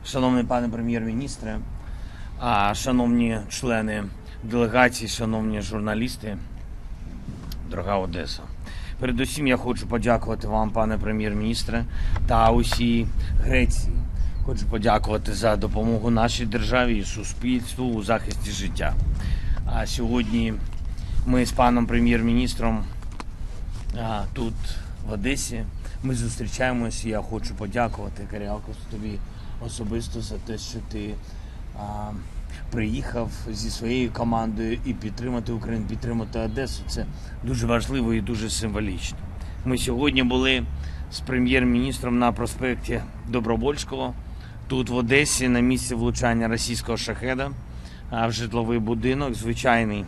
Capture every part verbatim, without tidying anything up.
Шановний пане прем'єр-міністре, шановні члени делегації, шановні журналісти, дорога Одеса. Передусім я хочу подякувати вам, пане прем'єр-міністре, та усій Греції. Хочу подякувати за допомогу нашій державі і суспільству у захисті життя. А сьогодні ми з паном прем'єр-міністром тут, в Одесі, ми зустрічаємося. Я хочу подякувати, Каріакос, тобі особисто за те, що ти а, приїхав зі своєю командою і підтримати Україну, підтримати Одесу. Це дуже важливо і дуже символічно. Ми сьогодні були з прем'єр-міністром на проспекті Добровольського, тут в Одесі, на місці влучання російського шахеда в житловий будинок, звичайний,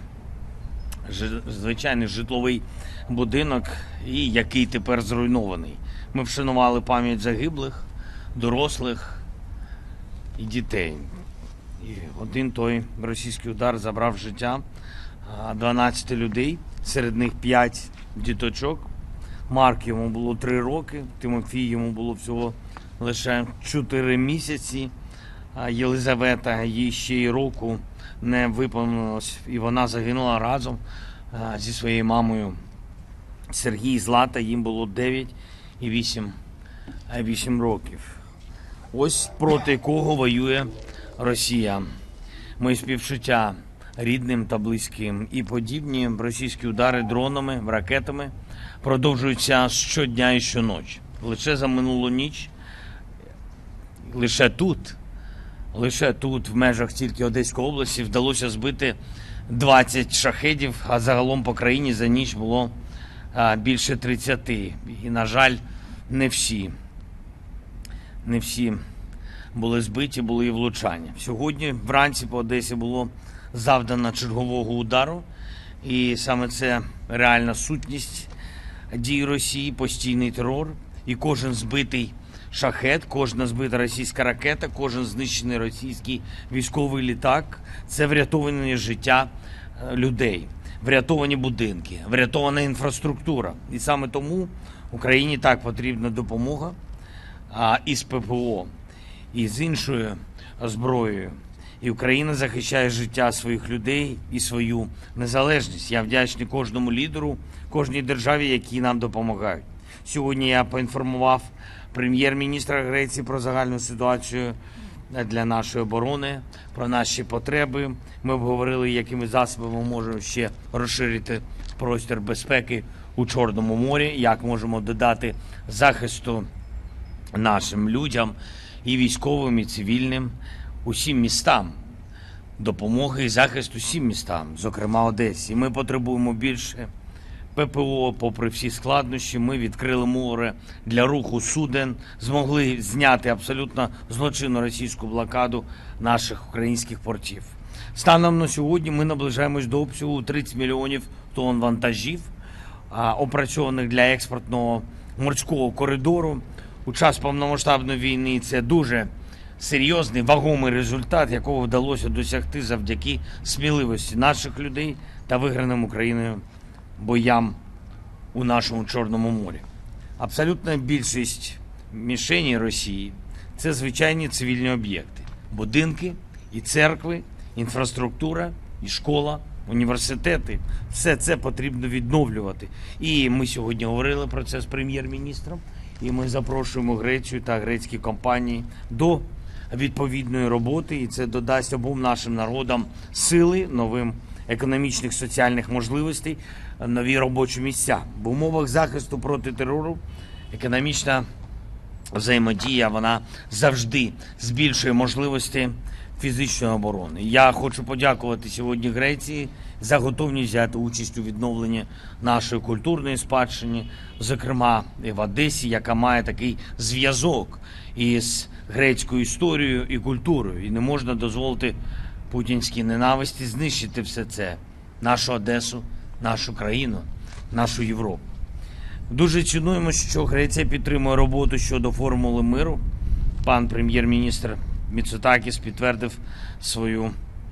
звичайний житловий будинок, і який тепер зруйнований. Ми вшанували пам'ять загиблих, дорослих і дітей. І один той російський удар забрав життя дванадцяти людей, серед них п'ять діточок. Марк, йому було три роки, Тимофій, йому було всього лише чотири місяці. Єлизавета, їй ще й року не виповнилось, і вона загинула разом зі своєю мамою. Сергій і Злата, їм було дев'ять і вісім років. Ось проти кого воює Росія. Мої співчуття рідним та близьким. І подібні російські удари дронами, ракетами продовжуються щодня і щоночі. Лише за минулу ніч, лише тут, лише тут, в межах тільки Одеської області, вдалося збити двадцять шахедів, а загалом по країні за ніч було а, більше тридцяти. І, на жаль, не всі, не всі були збиті, були і влучання. Сьогодні вранці по Одесі було завдано чергового удару, і саме це реальна сутність дій Росії, постійний терор, і кожен збитий шахед, кожна збита російська ракета, кожен знищений російський військовий літак – це врятовані життя людей, врятовані будинки, врятована інфраструктура. І саме тому Україні так потрібна допомога а, із ППО, і з іншою зброєю. І Україна захищає життя своїх людей і свою незалежність. Я вдячний кожному лідеру, кожній державі, які нам допомагають. Сьогодні я поінформував прем'єр-міністра Греції про загальну ситуацію для нашої оборони, про наші потреби. Ми обговорили, якими засобами можемо ще розширити простір безпеки у Чорному морі, як можемо додати захисту нашим людям, і військовим, і цивільним, усім містам, допомоги і захист усім містам, зокрема Одесі. Ми потребуємо більше ППО, попри всі складнощі. Ми відкрили море для руху суден, змогли зняти абсолютно злочинну російську блокаду наших українських портів. Станом на сьогодні ми наближаємось до обсягу тридцять мільйонів тонн вантажів, опрацьованих для експортного морського коридору. У час повномасштабної війни це дуже серйозний, вагомий результат, якого вдалося досягти завдяки сміливості наших людей та виграним Україною боям у нашому Чорному морі. Абсолютна більшість мішеней Росії – це звичайні цивільні об'єкти. Будинки і церкви, інфраструктура, і школа, університети. Все це потрібно відновлювати. І ми сьогодні говорили про це з прем'єр-міністром. І ми запрошуємо Грецію та грецькі компанії до відповідної роботи. І це додасть обом нашим народам сили, новим економічних, соціальних можливостей, нові робочі місця. В умовах захисту проти терору економічна взаємодія, вона завжди збільшує можливості фізичної оборони. Я хочу подякувати сьогодні Греції за готовність взяти участь у відновленні нашої культурної спадщини, зокрема і в Одесі, яка має такий зв'язок із грецькою історією і культурою. І не можна дозволити путінській ненависті знищити все це, нашу Одесу, нашу країну, нашу Європу. Дуже цінуємо, що Греція підтримує роботу щодо формули миру. Пан прем'єр-міністр Міцотакіс підтвердив свою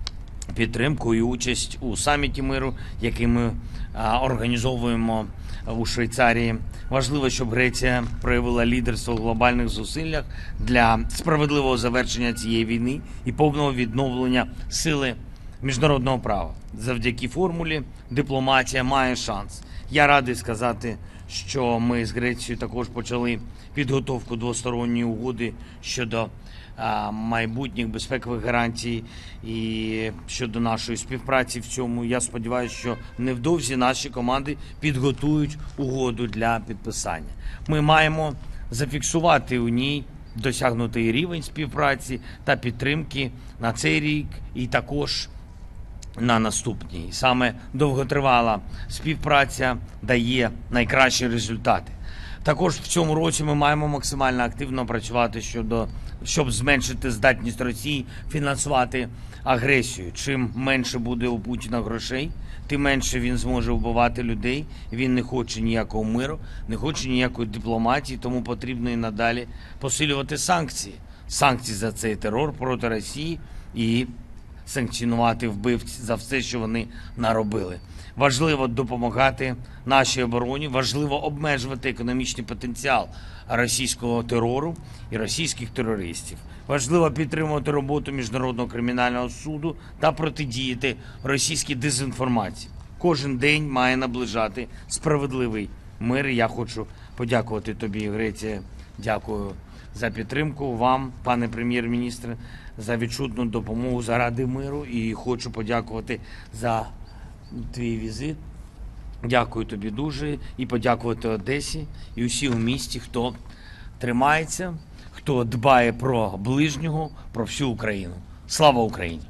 підтримку і участь у саміті миру, який ми а, організовуємо у Швейцарії. Важливо, щоб Греція проявила лідерство в глобальних зусиллях для справедливого завершення цієї війни і повного відновлення сили міжнародного права. Завдяки формулі дипломатія має шанс. Я радий сказати, що ми з Грецією також почали підготовку двосторонньої угоди щодо а, майбутніх безпекових гарантій і щодо нашої співпраці в цьому. Я сподіваюся, що невдовзі наші команди підготують угоду для підписання. Ми маємо зафіксувати у ній досягнутий рівень співпраці та підтримки на цей рік і також на наступній. Саме довготривала співпраця дає найкращі результати. Також в цьому році ми маємо максимально активно працювати щодо, щоб зменшити здатність Росії фінансувати агресію. Чим менше буде у Путіна грошей, тим менше він зможе вбивати людей. Він не хоче ніякого миру, не хоче ніякої дипломатії, тому потрібно і надалі посилювати санкції. Санкції за цей терор проти Росії і санкціонувати вбивць за все, що вони наробили. Важливо допомагати нашій обороні, важливо обмежувати економічний потенціал російського терору і російських терористів. Важливо підтримувати роботу Міжнародного кримінального суду та протидіяти російській дезінформації. Кожен день має наближати справедливий мир. Я хочу подякувати тобі, Греція. Дякую за підтримку, вам, пане прем'єр-міністре, за відчутну допомогу заради миру. І хочу подякувати за твій візит. Дякую тобі дуже. І подякувати Одесі і усі у місті, хто тримається, хто дбає про ближнього, про всю Україну. Слава Україні!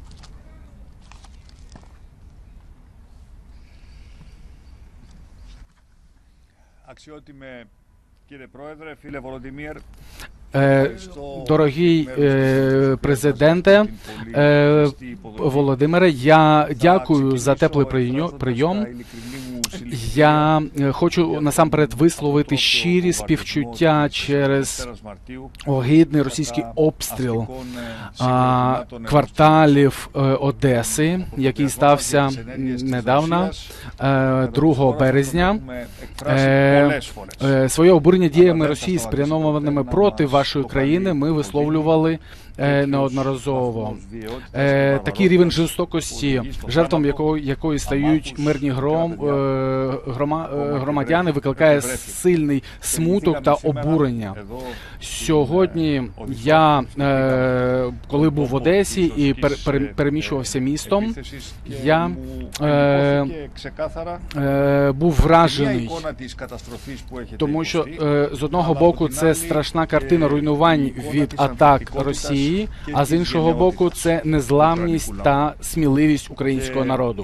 Αξιότιμε κύριε Πρόεδρε, φίλε Володимир. Дорогий президенте Володимире, я дякую за теплий прийом. Я хочу насамперед висловити щирі співчуття через огидний російський обстріл кварталів Одеси, який стався недавно, другого березня. Своє обурення діями Росії, спрямованими проти вашої країни, ми висловлювали неодноразово. Такий рівень жорстокості, жертвам якої, якої стають мирні гром, грома, громадяни, викликає сильний смуток та обурення. Сьогодні я, коли був в Одесі і переміщувався містом, я був вражений, тому що з одного боку це страшна картина руйнувань від атак Росії, а з іншого боку це незламність та сміливість українського народу.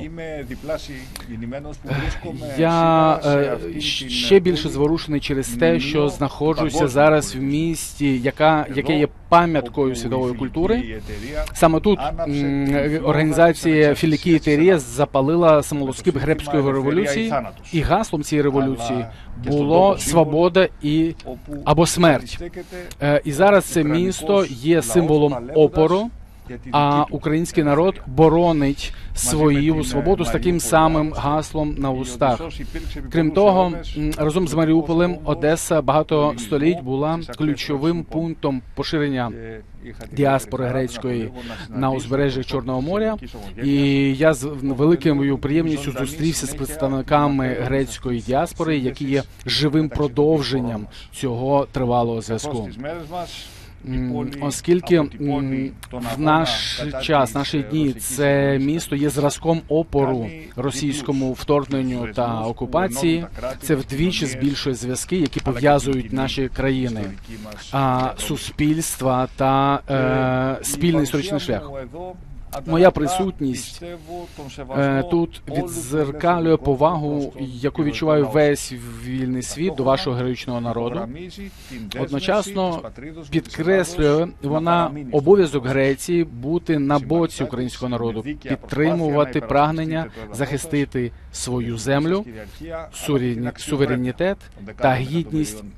Я ще більше зворушений через те, що знаходжуся зараз в місті, яка, яке є пам'яткою світової культури. Саме тут організація Філікія Терія запалила самолоскип Грецької революції, і гаслом цієї революції було свобода і або смерть. І зараз це місто є символом опору, а український народ боронить свою свободу з таким самим гаслом на устах. Крім того, разом з Маріуполем Одеса багато століть була ключовим пунктом поширення діаспори грецької на узбережжях Чорного моря. І я з великою приємністю зустрівся з представниками грецької діаспори, які є живим продовженням цього тривалого зв'язку. Оскільки в наш час, наші дні, це місто є зразком опору російському вторгненню та окупації, це вдвічі збільшує зв'язки, які пов'язують наші країни, а суспільства та е, спільний історичний шлях. Моя присутність е, тут відзеркалює повагу, яку відчуває весь вільний світ до вашого героїчного народу. Одночасно підкреслює вона обов'язок Греції бути на боці українського народу, підтримувати прагнення захистити свою землю, суверенітет та гідність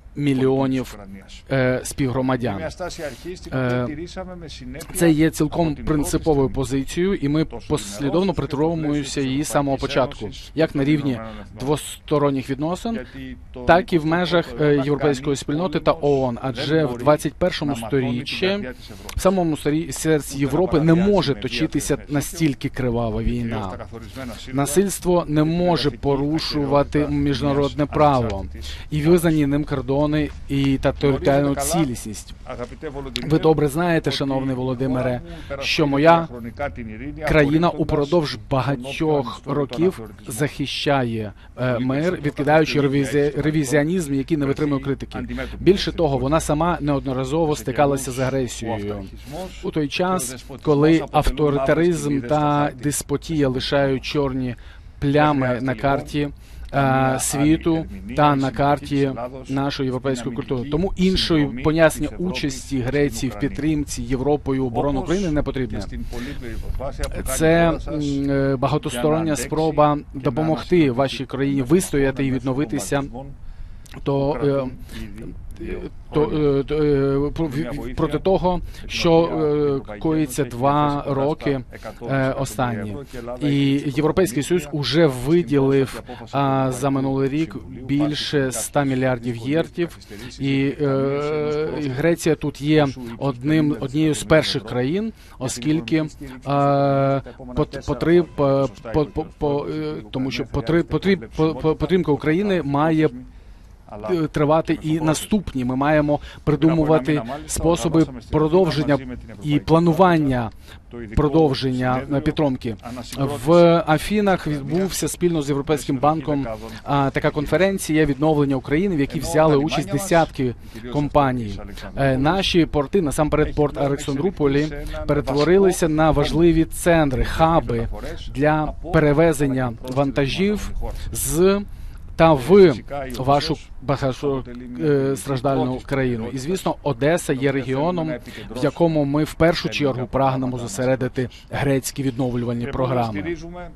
мільйонів е, співгромадян. Е, це є цілком принциповою позицією, і ми послідовно притримуємося її з самого початку, як на рівні двосторонніх відносин, так і в межах е, європейської спільноти та ООН. Адже в двадцять першому сторіччі, в самому сторі- серці Європи не може точитися настільки кривава війна. Насильство не може порушувати міжнародне право і визнані ним кордони і та територіальну цілісність. Ви добре знаєте, шановний Володимире, що моя країна упродовж багатьох років захищає е, мир, відкидаючи ревізі- ревізіонізм, який не витримує критики. Більше того, вона сама неодноразово стикалася з агресією. У той час, коли авторитаризм та деспотія лишають чорні плями на карті е, світу та на карті нашої європейської культури. Тому іншої пояснення участі Греції в підтримці Європою оборони України не потрібне. Це м, е, багатостороння спроба допомогти вашій країні вистояти і відновитися, то е, то, е, то, е, про- в- проти того, що е, коїться два роки е, останні. І Європейський Союз уже виділив а, за минулий рік більше ста мільярдів євро, і е, Греція тут є одним однією з перших країн, оскільки е, пот- потріб, по, по, по, по, е, тому що потріб, потріб, по- по- підтримка України має е, тривати і наступні. Ми маємо придумувати способи продовження і планування продовження е, підтримки. В Афінах відбувся спільно з Європейським банком а, така конференція відновлення України, в якій взяли участь десятки компаній. Е, Наші порти, насамперед порт Олександріполі, перетворилися на важливі центри, хаби для перевезення вантажів з та в вашу багатостраждальну країну. І, звісно, Одеса є регіоном, в якому ми в першу чергу прагнемо зосередити грецькі відновлювальні програми.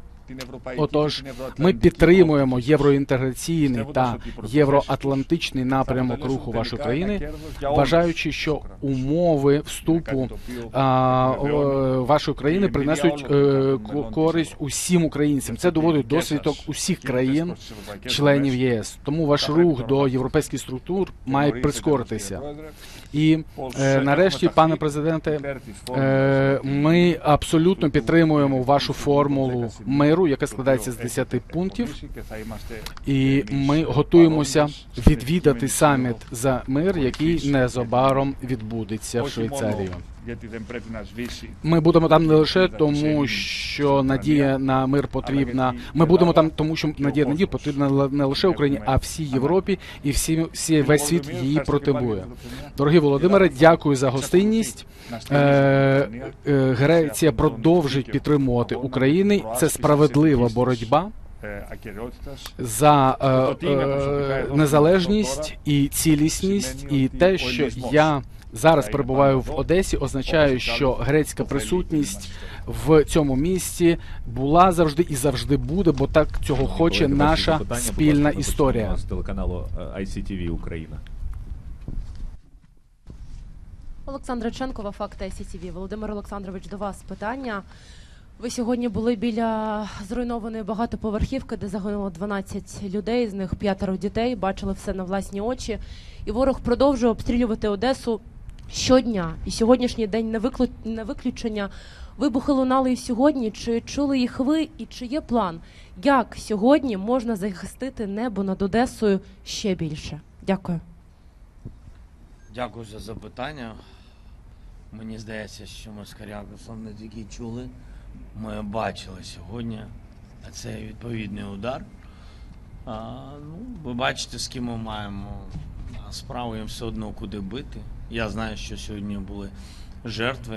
Отож, ми підтримуємо євроінтеграційний та євроатлантичний напрямок руху вашої країни, вважаючи, що умови вступу а, о, вашої країни принесуть е, ко- користь усім українцям. Це доводить досвідок усіх країн, членів ЄС. Тому ваш рух до європейських структур має прискоритися. І е, нарешті, пане президенте, е, ми абсолютно підтримуємо вашу формулу миру, яка складається з десяти пунктів, і ми готуємося відвідати саміт за мир, який незабаром відбудеться в Швейцарії. Ми будемо там не лише тому, що надія на мир потрібна. Ми будемо там тому, що надія на мир потрібна не лише Україні, а всій Європі, і всі, всі весь світ її потребує. Дорогі Володимире, дякую за гостинність. Е, е, Греція продовжить підтримувати Україну. Це справедлива боротьба за е, е, незалежність і цілісність, і те, що я зараз перебуваю в Одесі, означає, що грецька присутність в цьому місті була завжди і завжди буде, бо так цього хоче наша спільна історія. З телеканалу ай сі ті ві Україна. Олександра Ченкова, «Факти ай сі ті ві». Володимир Олександрович, до вас питання. Ви сьогодні були біля зруйнованої багатоповерхівки, де загинуло дванадцять людей, з них п'ятеро дітей, бачили все на власні очі. І ворог продовжує обстрілювати Одесу щодня. І сьогоднішній день не, виклю... не виключення. Вибухи лунали і сьогодні. Чи чули їх ви? І чи є план, як сьогодні можна захистити небо над Одесою ще більше? Дякую. Дякую за запитання. Мені здається, що ми з Карякосом не тільки чули, ми бачили сьогодні, а це відповідний удар. А, ну, ви бачите, з ким ми маємо справу, їм все одно куди бити. Я знаю, що сьогодні були жертви,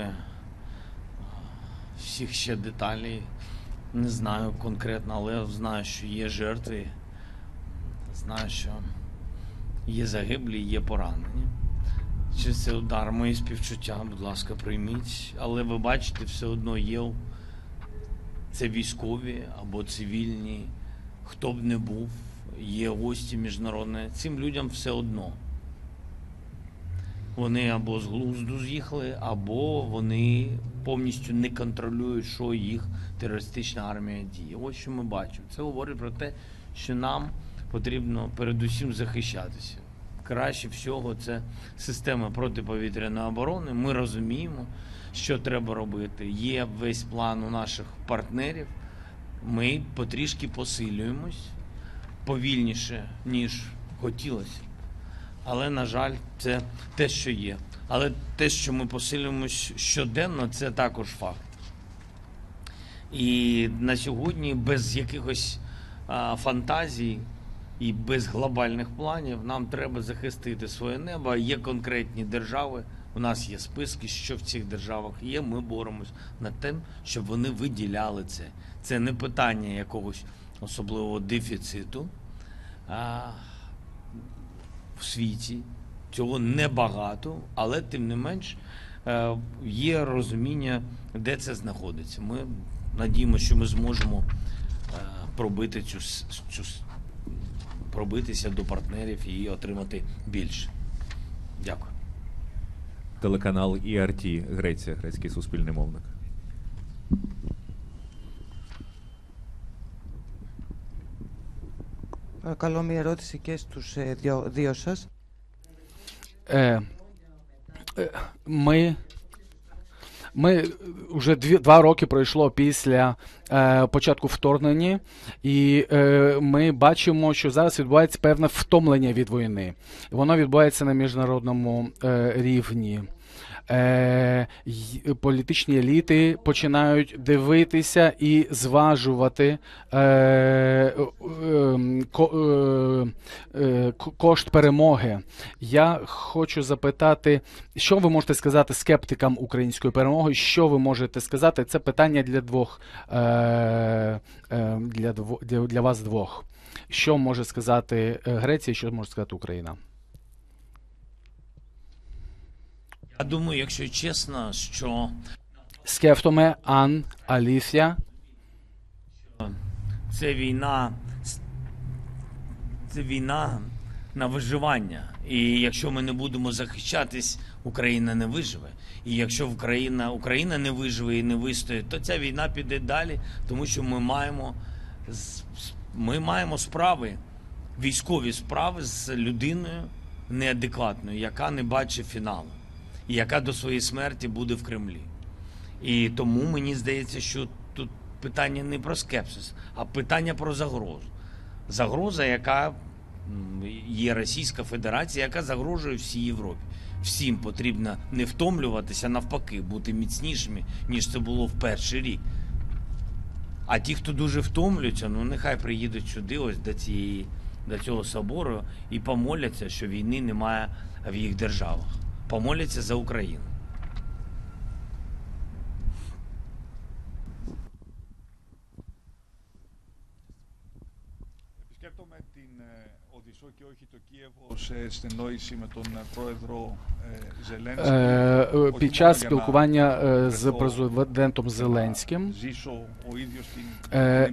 всіх ще деталей не знаю конкретно, але знаю, що є жертви, знаю, що є загиблі, є поранені. Чи це удар, мої співчуття, будь ласка, прийміть. Але ви бачите, все одно є, це військові або цивільні, хто б не був, є гості міжнародні. Цим людям все одно. вони або з глузду з'їхали, або вони повністю не контролюють, що їх терористична армія діє. Ось що ми бачимо. Це говорить про те, що нам потрібно передусім захищатися. Краще всього це система протиповітряної оборони. Ми розуміємо, що треба робити. Є весь план у наших партнерів. Ми потрішки посилюємось, повільніше, ніж хотілося. Але, на жаль, це те, що є. Але те, що ми посилюємось щоденно, це також факт. І на сьогодні без якихось а, фантазій і без глобальних планів нам треба захистити своє небо. Є конкретні держави, у нас є списки, що в цих державах є. Ми боремось над тим, щоб вони виділяли це. Це не питання якогось особливого дефіциту а, в світі. Цього небагато, але тим не менш є розуміння, де це знаходиться. Ми надіємося, що ми зможемо пробити цю, цю пробитися до партнерів і отримати більше. Дякую. Телеканал і ар ті, Греція, грецький суспільний мовник. Παρακαλώ μια ερώτηση και στους δύο, δύο σας. Е, е, ми, ми вже дві, два роки пройшло після е, початку вторгнення, і е, ми бачимо, що зараз відбувається певне втомлення від війни. Воно відбувається на міжнародному е, рівні. Е, політичні еліти починають дивитися і зважувати е, е, ко, е, е, кошт перемоги. Я хочу запитати, що ви можете сказати скептикам української перемоги, що ви можете сказати? Це питання для двох, е, е, для, для, для вас двох. Що може сказати Греція, що може сказати Україна? Я думаю, якщо чесно, що Σκέφτομαι αν αλήθεια це війна, це війна на виживання. І якщо ми не будемо захищатись, Україна не виживе. І якщо Україна, Україна не виживе і не вистоїть, то ця війна піде далі, тому що ми маємо, ми маємо справи, військові справи з людиною неадекватною, яка не бачить фіналу. І яка до своєї смерті буде в Кремлі. І тому мені здається, що тут питання не про скепсис, а питання про загрозу. Загроза, яка є Російська Федерація, яка загрожує всій Європі. Всім потрібно не втомлюватися, навпаки, бути міцнішими, ніж це було в перший рік. А ті, хто дуже втомлюються, ну нехай приїдуть сюди, ось до цієї, до цього собору, і помоляться, що війни немає в їх державах. Помоляться за Україну. Επισκέπτομαι την Οδυσσό και όχι το Κίεβο σε συνεννόηση με τον πρόεδρο Ζελένσκι. Е, під час спілкування е, з президентом Зеленським е,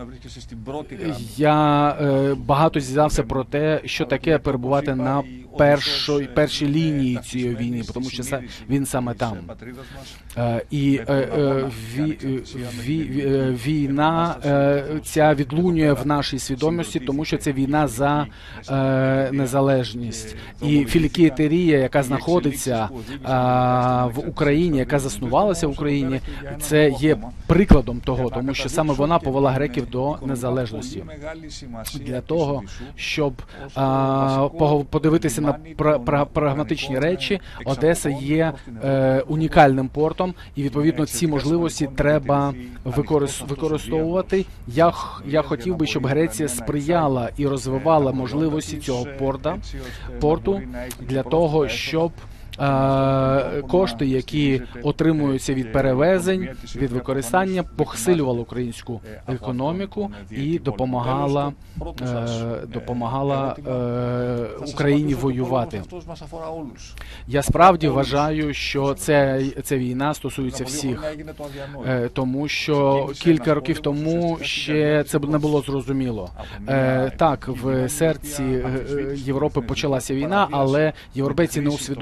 я е, багато зізнався про те, що таке перебувати на першої, першій лінії цієї війни, тому що він саме там. Е, і е, е, ві, ві, ві, війна е, ця відлунює в нашій свідомості, тому що це війна за е, незалежність. І філікієтерія, яка знаходиться е, в Україні, яка заснувалася в Україні, це є прикладом того, тому що саме вона повела греків до незалежності. Для того, щоб е, подивитися на пра, пра, прагматичні речі, Одеса є е, унікальним портом, і відповідно ці можливості треба використовувати. Я, я хотів би, щоб Греція сприяла і розвивала можливості цього порта, порту для того, щоб кошти, які отримуються від перевезень, від використання, посилювала українську економіку і допомагала, допомагала Україні воювати. Я справді вважаю, що це, ця війна стосується всіх, тому що кілька років тому ще це не було зрозуміло. Так, в серці Європи почалася війна, але європейці не усвідомлювали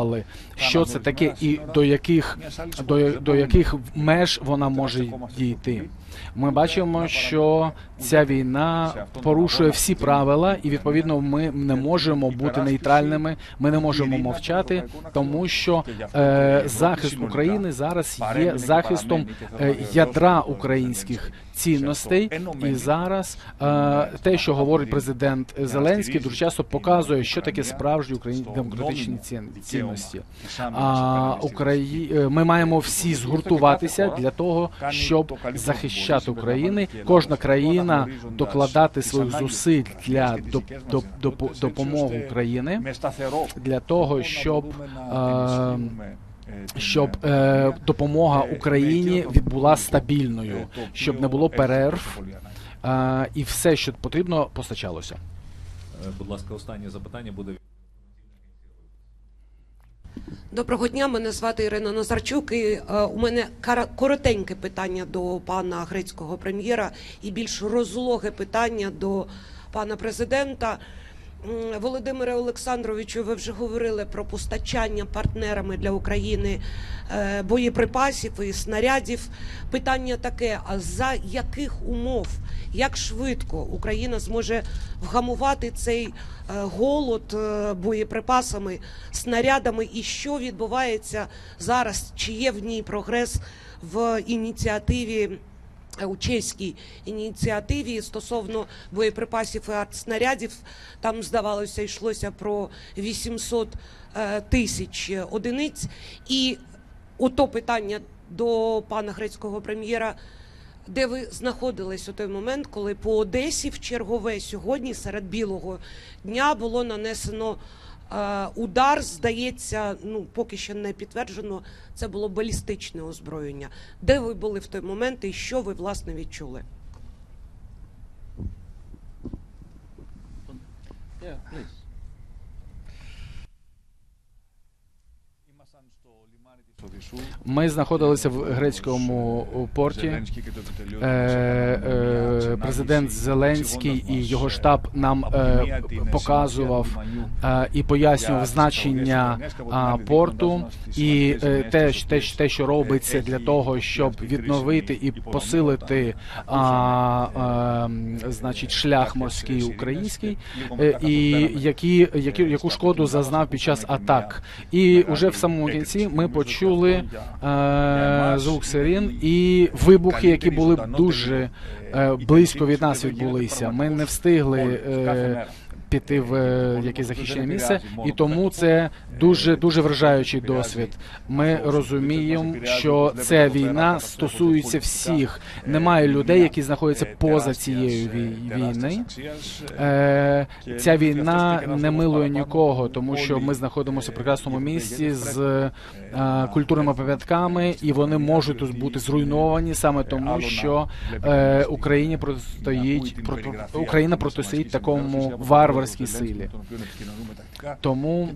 усвідомлювали, що це таке і до яких, до, до яких меж вона може дійти. Ми бачимо, що ця війна порушує всі правила, і, відповідно, ми не можемо бути нейтральними, ми не можемо мовчати, тому що е, захист України зараз є захистом е, ядра українських цінностей, і зараз е, те, що говорить президент Зеленський, дуже часто показує, що таке справжні українські демократичні цінності. А, Украї... Ми маємо всі згуртуватися для того, щоб захищати Україну. Кожна країна докладати своїх зусиль для допомоги Україні, для того, щоб е, щоб е, допомога Україні була стабільною, щоб не було перерв, е, і все, що потрібно, постачалося. Будь ласка, останнє запитання буде. Доброго дня, мене звати Ірина Назарчук, і е, у мене коротеньке питання до пана грецького прем'єра і більш розлоге питання до пана президента. Володимире Олександровичу, ви вже говорили про постачання партнерами для України е, боєприпасів і снарядів. Питання таке, а за яких умов, як швидко Україна зможе вгамувати цей е, голод е, боєприпасами, снарядами, і що відбувається зараз, чи є в ній прогрес в ініціативі, у чеській ініціативі стосовно боєприпасів і артснарядів. Там, здавалося, йшлося про вісімсот тисяч одиниць. І ото питання до пана грецького прем'єра, де ви знаходились у той момент, коли по Одесі в чергове сьогодні серед білого дня було нанесено удар, здається, ну, поки що не підтверджено, це було балістичне озброєння. Де ви були в той момент і що ви, власне, відчули? Ми знаходилися в грецькому порті. Е, е, президент Зеленський і його штаб нам е, показував е, і пояснював значення е, порту і е, те, те, те, що робиться для того, щоб відновити і посилити е, е, значить, шлях морський український, е, і які, які, яку шкоду зазнав під час атак. І уже в самому кінці ми почули Е, звук сирен і вибухи, які були дуже е, близько від нас відбулися. Ми не встигли е, піти в е, якесь захищене місце, і тому це дуже дуже вражаючий досвід. Ми розуміємо, що ця війна стосується всіх. Немає людей, які знаходяться поза цією війни. Е, ця війна не милує нікого, тому що ми знаходимося в прекрасному місці з е, культурними пам'ятками, і вони можуть тут бути зруйновані саме тому, що е, Україні протистоїть, прото, Україна протистоїть такому варварській силі. Тому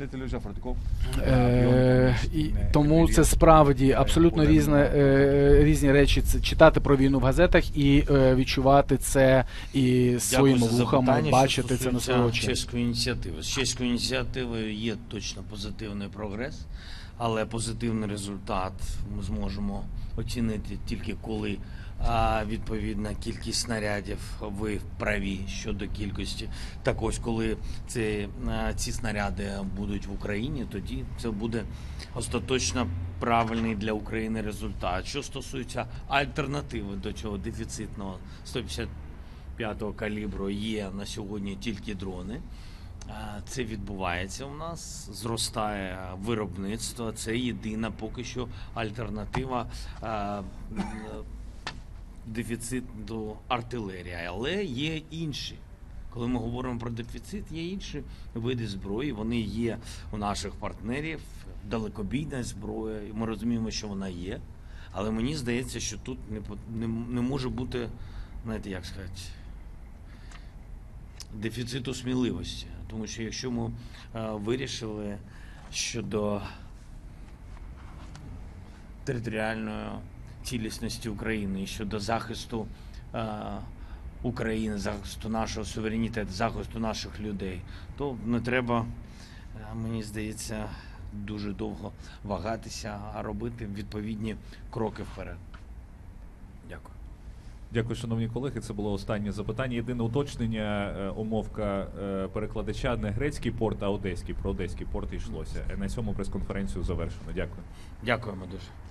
Е, і, тому це справді абсолютно різне, е, різні речі. Це читати про війну в газетах і е, відчувати це і своїми вухами, бачити це на свої очі. Чеської ініціативи. З чеською ініціативою є точно позитивний прогрес, але позитивний результат ми зможемо оцінити тільки коли а відповідна кількість снарядів, ви праві щодо кількості. Так ось, коли ці, ці снаряди будуть в Україні, тоді це буде остаточно правильний для України результат. Що стосується альтернативи до цього дефіцитного сто п'ятдесят п'ятого калібру, є на сьогодні тільки дрони. Це відбувається у нас, зростає виробництво, це єдина поки що альтернатива дефіцит до артилерії, але є інші. Коли ми говоримо про дефіцит, є інші види зброї, вони є у наших партнерів, далекобійна зброя, і ми розуміємо, що вона є, але мені здається, що тут не, не, не може бути, знаєте, як сказати, дефіциту сміливості. Тому що якщо ми е, вирішили щодо територіальної цілісності України, щодо захисту е, України, захисту нашого суверенітету, захисту наших людей, то не треба, е, мені здається, дуже довго вагатися, а робити відповідні кроки вперед. Дякую. Дякую, шановні колеги. Це було останнє запитання. Єдине уточнення, е, умовка е, перекладача не грецький порт, а одеський. Про одеський порт йшлося. На цьому прес-конференцію завершено. Дякую. Дякуємо дуже.